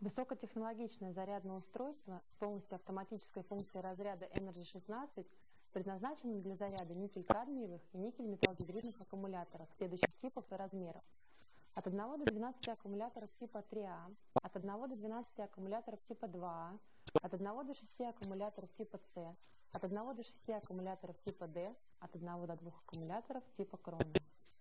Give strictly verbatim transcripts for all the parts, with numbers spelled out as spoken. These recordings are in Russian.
Высокотехнологичное зарядное устройство с полностью автоматической функцией разряда Energy шестнадцать предназначено для заряда никель-кадмиевых и никель-металлогидридных аккумуляторов следующих типов и размеров. От одного до двенадцати аккумуляторов типа три А, от одного до двенадцати аккумуляторов типа два А, от одного до шести аккумуляторов типа С, от одного до шести аккумуляторов типа Д, от одного до двух аккумуляторов типа Крона.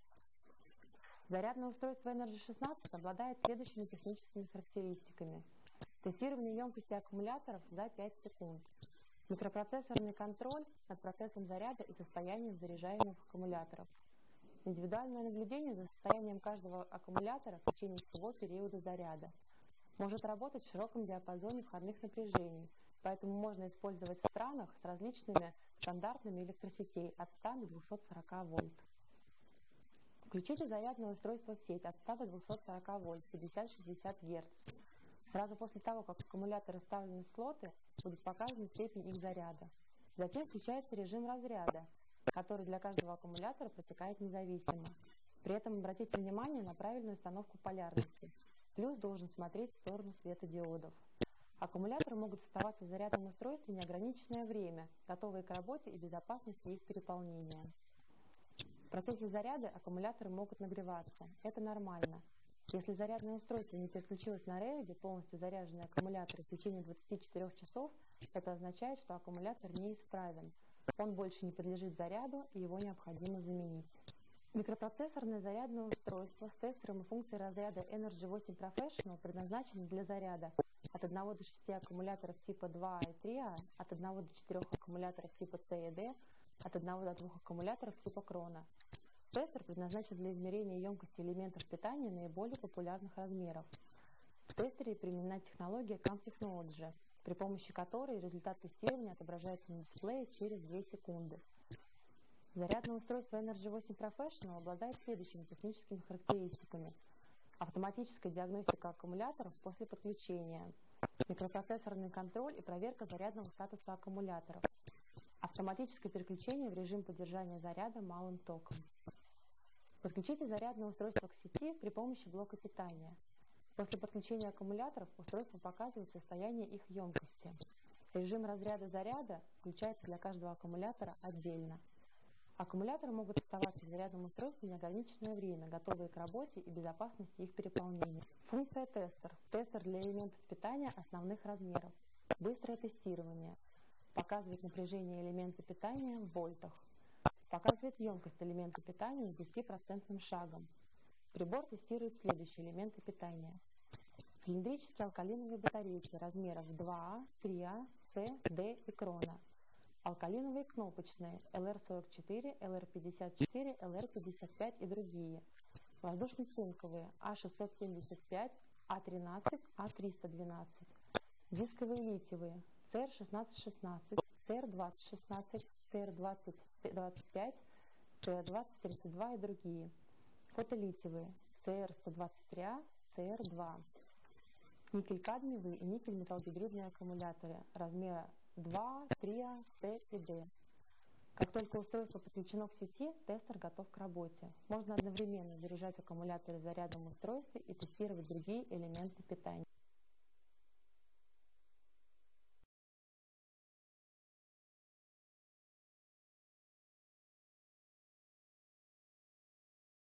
Зарядное устройство Energy шестнадцать обладает следующими техническими характеристиками. Тестирование емкости аккумуляторов за пять секунд. Микропроцессорный контроль над процессом заряда и состоянием заряжаемых аккумуляторов. Индивидуальное наблюдение за состоянием каждого аккумулятора в течение всего периода заряда. Может работать в широком диапазоне входных напряжений, поэтому можно использовать в странах с различными стандартами электросетей от ста до двухсот сорока вольт. Включите зарядное устройство в сеть от ста до двухсот сорока вольт, пятьдесят-шестьдесят герц. Сразу после того, как аккумуляторы вставлены в слоты, будет показана степень их заряда. Затем включается режим разряда, который для каждого аккумулятора протекает независимо. При этом обратите внимание на правильную установку полярности. Плюс должен смотреть в сторону светодиодов. Аккумуляторы могут оставаться в зарядном устройстве неограниченное время, готовые к работе и безопасности их переполнения. В процессе заряда аккумуляторы могут нагреваться. Это нормально. Если зарядное устройство не переключилось на релиде, полностью заряженные аккумуляторы в течение двадцати четырёх часов, это означает, что аккумулятор неисправен. Он больше не подлежит заряду, и его необходимо заменить. Микропроцессорное зарядное устройство с тестером и функцией разряда Energy восемь Professional предназначено для заряда от одного до шести аккумуляторов типа два А и три А, от одного до четырёх аккумуляторов типа С и Д, от одного до двух аккумуляторов типа Крона. Тестер предназначен для измерения емкости элементов питания наиболее популярных размеров. В тестере применена технология Camp Technology, при помощи которой результат тестирования отображается на дисплее через две секунды. Зарядное устройство Energy восемь Professional обладает следующими техническими характеристиками. Автоматическая диагностика аккумуляторов после подключения, микропроцессорный контроль и проверка зарядного статуса аккумуляторов, автоматическое переключение в режим поддержания заряда малым током. Подключите зарядное устройство к сети при помощи блока питания. После подключения аккумуляторов устройство показывает состояние их емкости. Режим разряда заряда включается для каждого аккумулятора отдельно. Аккумуляторы могут оставаться в зарядном устройстве неограниченное время, готовые к работе и безопасности их переполнения. Функция тестер. Тестер для элементов питания основных размеров. Быстрое тестирование. Показывает напряжение элемента питания в вольтах. Показывает емкость элемента питания с десятипроцентным шагом. Прибор тестирует следующие элементы питания. Цилиндрические алкалиновые батарейки размеров два А, три А, С, Д и Крона. Алкалиновые кнопочные Л Р сорок четыре, Л Р пятьдесят четыре, Л Р пятьдесят пять и другие. Воздушно-цинковые А шестьсот семьдесят пять, А тринадцать, А триста двенадцать. Дисковые литиевые С Р шестнадцать шестнадцать, С Р двадцать шестнадцать, С Р двадцать двадцать пять, С Р двадцать тридцать два и другие. Фотолитиевые С Р сто двадцать три А, С Р два. Никель-кадмиевые и никель-металлогидридные аккумуляторы размера два А, три А, С и Д. Как только устройство подключено к сети, тестер готов к работе. Можно одновременно заряжать аккумуляторы в зарядном устройстве и тестировать другие элементы питания.